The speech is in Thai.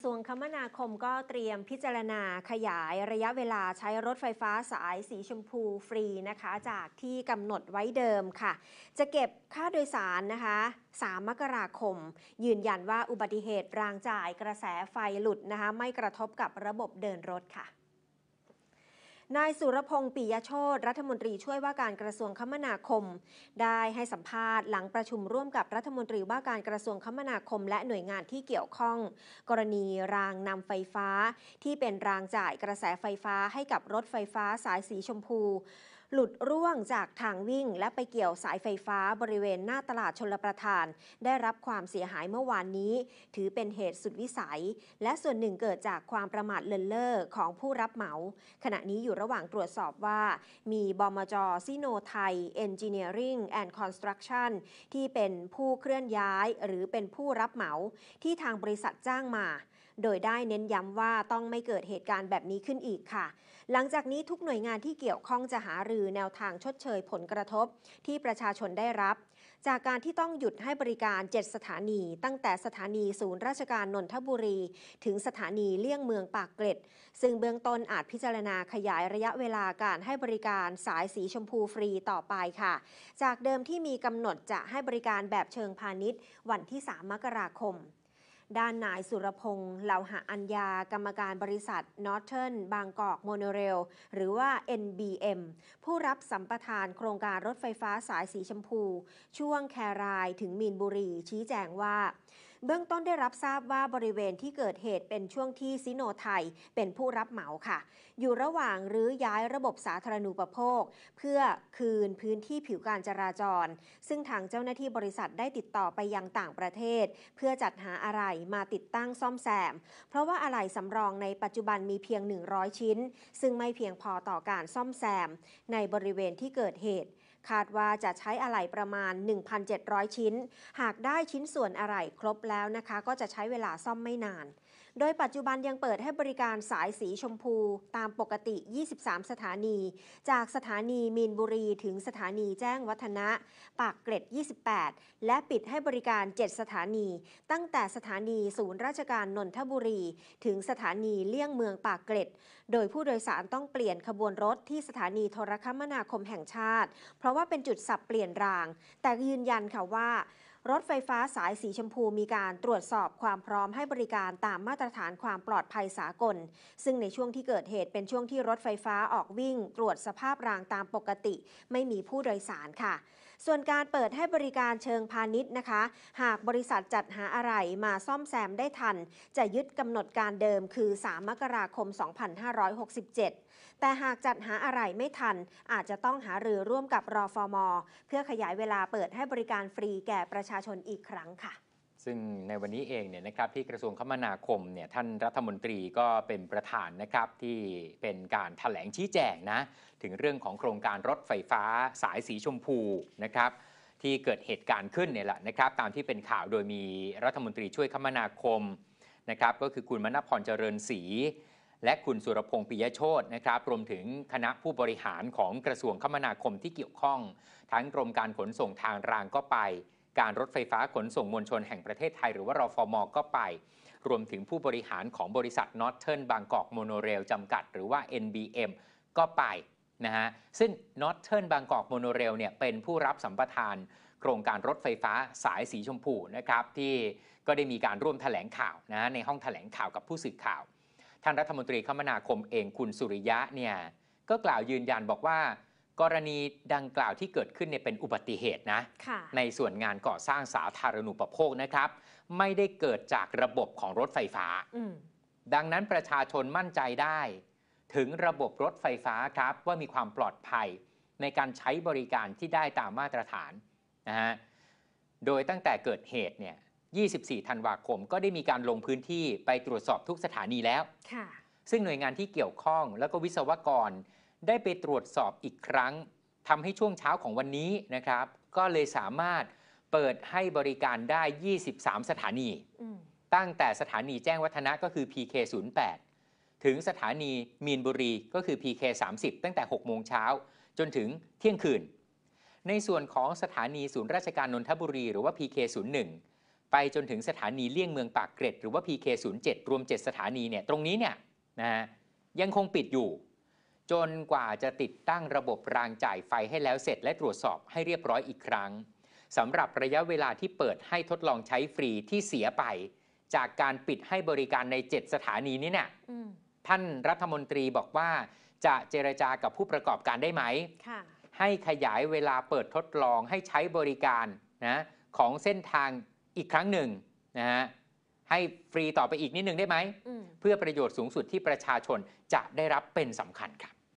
กระทรวงคมนาคมก็เตรียมพิจารณาขยายระยะเวลาใช้รถไฟฟ้าสายสีชมพูฟรีนะคะจากที่กำหนดไว้เดิมค่ะจะเก็บค่าโดยสารนะคะ3 มกราคมยืนยันว่าอุบัติเหตุรางจ่ายกระแสไฟหลุดนะคะไม่กระทบกับระบบเดินรถค่ะนายสุรพงษ์ ปิยโชติรัฐมนตรีช่วยว่าการกระทรวงคมนาคมได้ให้สัมภาษณ์หลังประชุมร่วมกับรัฐมนตรีว่าการกระทรวงคมนาคมและหน่วยงานที่เกี่ยวข้องกรณีรางนำไฟฟ้าที่เป็นรางจ่ายกระแสไฟฟ้าให้กับรถไฟฟ้าสายสีชมพูหลุดร่วงจากทางวิ่งและไปเกี่ยวสายไฟฟ้าบริเวณหน้าตลาดชลประทานได้รับความเสียหายเมื่อวานนี้ถือเป็นเหตุสุดวิสัยและส่วนหนึ่งเกิดจากความประมาทเลินเล่อของผู้รับเหมาขณะนี้อยู่ระหว่างตรวจสอบว่ามีบมจ.ซิโนไทย Engineering and Construction ที่เป็นผู้เคลื่อนย้ายหรือเป็นผู้รับเหมาที่ทางบริษัทจ้างมาโดยได้เน้นย้ำว่าต้องไม่เกิดเหตุการณ์แบบนี้ขึ้นอีกค่ะหลังจากนี้ทุกหน่วยงานที่เกี่ยวข้องจะหารือแนวทางชดเชยผลกระทบที่ประชาชนได้รับจากการที่ต้องหยุดให้บริการ7 สถานีตั้งแต่สถานีศูนย์ราชการนนทบุรีถึงสถานีเลี่ยงเมืองปากเกร็ดซึ่งเบื้องต้นอาจพิจารณาขยายระยะเวลาการให้บริการสายสีชมพูฟรีต่อไปค่ะจากเดิมที่มีกำหนดจะให้บริการแบบเชิงพาณิชย์วันที่3 มกราคมด้านนายสุรพงษ์เหลาหะอัญญากรรมการบริษัท Northern Bangkok Monorail หรือว่า NBM ผู้รับสัมปทานโครงการรถไฟฟ้าสายสีชมพูช่วงแครายถึงมีนบุรีชี้แจงว่าเบื้องต้นได้รับทราบว่าบริเวณที่เกิดเหตุเป็นช่วงที่ซิโนไทยเป็นผู้รับเหมาค่ะอยู่ระหว่างรื้อย้ายระบบสาธารณูปโภคเพื่อคืนพื้นที่ผิวการจราจรซึ่งทางเจ้าหน้าที่บริษัทได้ติดต่อไปยังต่างประเทศเพื่อจัดหาอะไหล่มาติดตั้งซ่อมแซมเพราะว่าอะไหล่สำรองในปัจจุบันมีเพียง100 ชิ้นซึ่งไม่เพียงพอต่อการซ่อมแซมในบริเวณที่เกิดเหตุคาดว่าจะใช้อะไหล่ประมาณ 1,700 ชิ้นหากได้ชิ้นส่วนอะไหล่ครบแล้วนะคะก็จะใช้เวลาซ่อมไม่นานโดยปัจจุบันยังเปิดให้บริการสายสีชมพูตามปกติ23 สถานีจากสถานีมีนบุรีถึงสถานีแจ้งวัฒนะปากเกร็ด28และปิดให้บริการ7 สถานีตั้งแต่สถานีศูนย์ราชการนนทบุรีถึงสถานีเลี่ยงเมืองปากเกร็ดโดยผู้โดยสารต้องเปลี่ยนขบวนรถที่สถานีโทรคมนาคมแห่งชาติเพราะว่าเป็นจุดสับเปลี่ยนรางแต่ยืนยันค่ะว่ารถไฟฟ้าสายสีชมพูมีการตรวจสอบความพร้อมให้บริการตามมาตรฐานความปลอดภัยสากลซึ่งในช่วงที่เกิดเหตุเป็นช่วงที่รถไฟฟ้าออกวิ่งตรวจสภาพรางตามปกติไม่มีผู้โดยสารค่ะส่วนการเปิดให้บริการเชิงพาณิชย์นะคะหากบริษัทจัดหาอะไหล่มาซ่อมแซมได้ทันจะยึดกำหนดการเดิมคือ3 มกราคม 2567แต่หากจัดหาอะไหล่ไม่ทันอาจจะต้องหารือร่วมกับรฟม.เพื่อขยายเวลาเปิดให้บริการฟรีแก่ประชาชนอีกครั้งค่ะซึ่งในวันนี้เองเนี่ยนะครับที่กระทรวงคมนาคมเนี่ยท่านรัฐมนตรีก็เป็นประธานนะครับที่เป็นการแถลงชี้แจงนะถึงเรื่องของโครงการรถไฟฟ้าสายสีชมพูนะครับที่เกิดเหตุการณ์ขึ้นเนี่ยแหละนะครับตามที่เป็นข่าวโดยมีรัฐมนตรีช่วยคมนาคมนะครับก็คือคุณมณพรเจริญศรีและคุณสุรพงษ์ ปิยโชตินะครับรวมถึงคณะผู้บริหารของกระทรวงคมนาคมที่เกี่ยวข้องทั้งกรมการขนส่งทางรางก็ไปการรถไฟฟ้าขนส่งมวลชนแห่งประเทศไทยหรือว่ารฟม.ก็ไปรวมถึงผู้บริหารของบริษัท Northern Bangkok Monorail จำกัดหรือว่า NBM ก็ไปนะฮะซึ่ง Northern Bangkok Monorail เนี่ยเป็นผู้รับสัมปทานโครงการรถไฟฟ้าสายสีชมพูนะครับที่ก็ได้มีการร่วมแถลงข่าวนะในห้องแถลงข่าวกับผู้สื่อข่าวท่านรัฐมนตรีคมนาคมเองคุณสุริยะเนี่ยก็กล่าวยืนยันบอกว่ากรณีดังกล่าวที่เกิดขึ้นเนี่ยเป็นอุบัติเหตุนะในส่วนงานก่อสร้างสาธารณูปโภคนะครับไม่ได้เกิดจากระบบของรถไฟฟ้าดังนั้นประชาชนมั่นใจได้ถึงระบบรถไฟฟ้าครับว่ามีความปลอดภัยในการใช้บริการที่ได้ตามมาตรฐานนะฮะโดยตั้งแต่เกิดเหตุเนี่ย24 ธันวาคมก็ได้มีการลงพื้นที่ไปตรวจสอบทุกสถานีแล้วซึ่งหน่วยงานที่เกี่ยวข้องแล้วก็วิศวกรได้ไปตรวจสอบอีกครั้งทำให้ช่วงเช้าของวันนี้นะครับก็เลยสามารถเปิดให้บริการได้23 สถานีตั้งแต่สถานีแจ้งวัฒนะก็คือ PK08 ถึงสถานีมีนบุรีก็คือ PK30 ตั้งแต่ 6 โมงเช้าจนถึงเที่ยงคืนในส่วนของสถานีศูนย์ราชการนนทบุรีหรือว่า PK01 ไปจนถึงสถานีเลี่ยงเมืองปากเกร็ดหรือว่า PK07 รวม 7 สถานีเนี่ยตรงนี้เนี่ยนะฮะยังคงปิดอยู่จนกว่าจะติดตั้งระบบรางจ่ายไฟให้แล้วเสร็จและตรวจสอบให้เรียบร้อยอีกครั้งสำหรับระยะเวลาที่เปิดให้ทดลองใช้ฟรีที่เสียไปจากการปิดให้บริการใน 7 สถานีนี้เนี่ยท่านรัฐมนตรีบอกว่าจะเจรจากับผู้ประกอบการได้ไหมให้ขยายเวลาเปิดทดลองให้ใช้บริการนะของเส้นทางอีกครั้งหนึ่งนะฮะให้ฟรีต่อไปอีกนิดนึงได้ไหมเพื่อประโยชน์สูงสุดที่ประชาชนจะได้รับเป็นสำคัญครับ